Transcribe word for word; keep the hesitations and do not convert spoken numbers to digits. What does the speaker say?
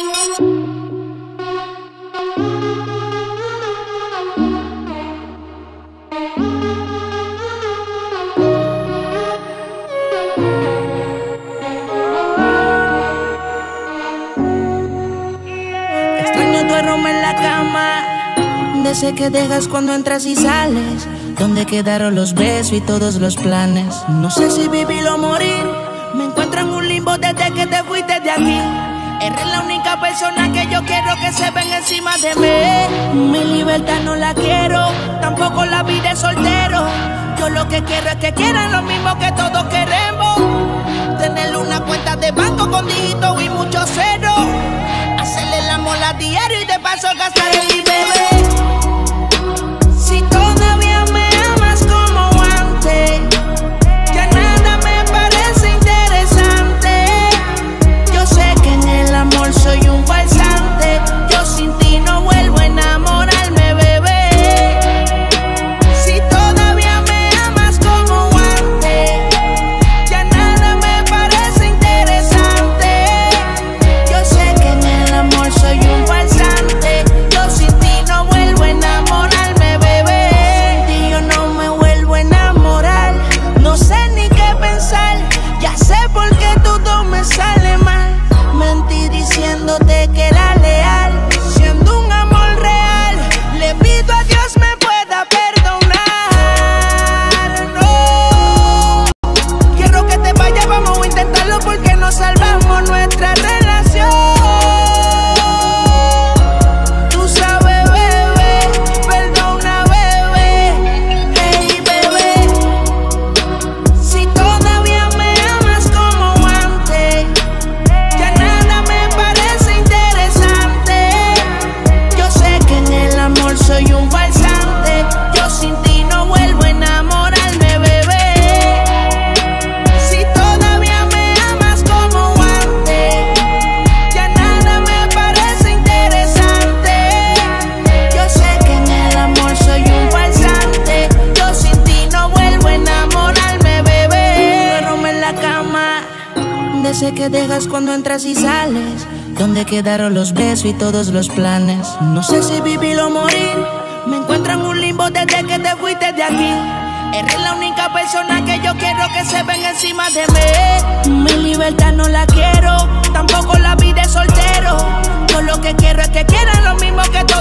Extraño tu aroma en la cama, de ese que dejas cuando entras y sales. ¿Dónde quedaron los besos y todos los planes? No sé si vivir o morir. Me encuentro en un limbo desde que te fuiste de aquí. Eres la única persona que yo quiero que se venga encima de mí. Mi libertad no la quiero, tampoco la vida de soltero. Yo lo que quiero es que quieran lo mismo que todos queremos. Tener una cuenta de banco con dígitos y muchos ceros. Hacerle el amor a diario y de paso gastar en mi bebé. Si todavía me amas como antes, ya nada me parece interesante. Yo sé que en el amor soy un falsante. Yo sin ti no vuelvo a enamorarme, bebé. Si todavía me amas como antes, ya nada me parece interesante. Yo sé que en el amor soy un falsante. Yo sin ti no vuelvo a enamorarme, bebé. Sin ti yo no me vuelvo a enamorar. No sé ni qué pensar. Ya sé por qué todo me sale mal. Mentí diciéndote que era leal, siendo un amor real. Le pido a Dios me pueda perdonar. No quiero que te vayas, vamos a intentarlo porque no salvamos nuestra relación. Tú sabes, bebé, perdona, bebé. Hey, bebé, si todavía me amas como antes, ya nada me parece interesante. Yo sé que en el amor soy un falsante. Yo sin ti no vuelvo a enamorarme, bebé. Si todavía me amas como antes, ya nada me parece interesante. Yo sé que en el amor soy un falsante. Yo sin ti no vuelvo a enamorarme, bebé. Duermo en la cama, de ese que dejas cuando entras y sales. ¿Dónde quedaron los besos y todos los planes? No sé si vivir o morir. Me encuentro en un limbo desde que te fuiste de aquí. Eres la única persona que yo quiero que se venga encima de mí. Mi libertad no la quiero, tampoco la vida de soltero. Yo lo que quiero es que quieran lo mismo que